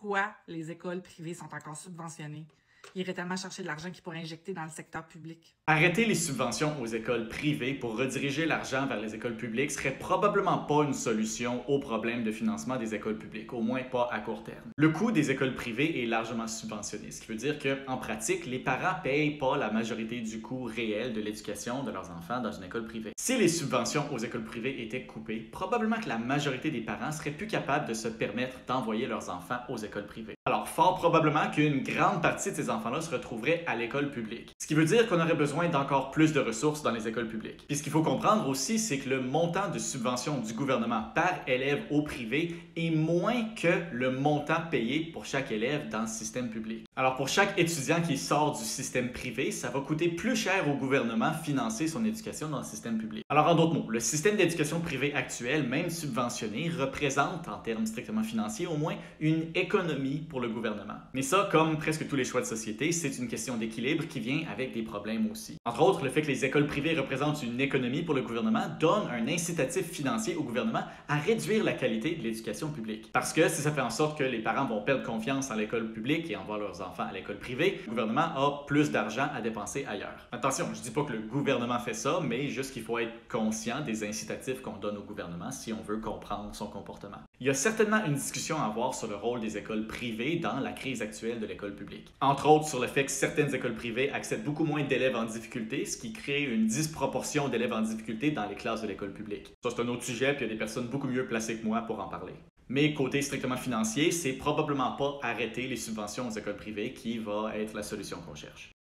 pourquoi les écoles privées sont encore subventionnées. Ils iraient tellement chercher de l'argent qu'ils pourraient injecter dans le secteur public. Arrêter les subventions aux écoles privées pour rediriger l'argent vers les écoles publiques serait probablement pas une solution au problème de financement des écoles publiques, au moins pas à court terme. Le coût des écoles privées est largement subventionné, ce qui veut dire qu'en pratique, les parents payent pas la majorité du coût réel de l'éducation de leurs enfants dans une école privée. Si les subventions aux écoles privées étaient coupées, probablement que la majorité des parents seraient plus capables de se permettre d'envoyer leurs enfants aux écoles privées. Alors, fort probablement qu'une grande partie de ces enfants-là se retrouveraient à l'école publique. Ce qui veut dire qu'on aurait besoin d'encore plus de ressources dans les écoles publiques. Puis ce qu'il faut comprendre aussi, c'est que le montant de subvention du gouvernement par élève au privé est moins que le montant payé pour chaque élève dans le système public. Alors pour chaque étudiant qui sort du système privé, ça va coûter plus cher au gouvernement financer son éducation dans le système public. Alors en d'autres mots, le système d'éducation privée actuel, même subventionné, représente en termes strictement financiers au moins une économie pour le gouvernement. Mais ça, comme presque tous les choix de société, c'est une question d'équilibre qui vient avec des problèmes aussi. Entre autres, le fait que les écoles privées représentent une économie pour le gouvernement donne un incitatif financier au gouvernement à réduire la qualité de l'éducation publique. Parce que si ça fait en sorte que les parents vont perdre confiance en l'école publique et envoient leurs enfants à l'école privée, le gouvernement a plus d'argent à dépenser ailleurs. Attention, je dis pas que le gouvernement fait ça, mais juste qu'il faut être conscient des incitatifs qu'on donne au gouvernement si on veut comprendre son comportement. Il y a certainement une discussion à avoir sur le rôle des écoles privées dans la crise actuelle de l'école publique. Entre autres sur le fait que certaines écoles privées acceptent beaucoup moins d'élèves en difficulté, ce qui crée une disproportion d'élèves en difficulté dans les classes de l'école publique. Ça, c'est un autre sujet, puis il y a des personnes beaucoup mieux placées que moi pour en parler. Mais côté strictement financier, c'est probablement pas arrêter les subventions aux écoles privées qui va être la solution qu'on cherche.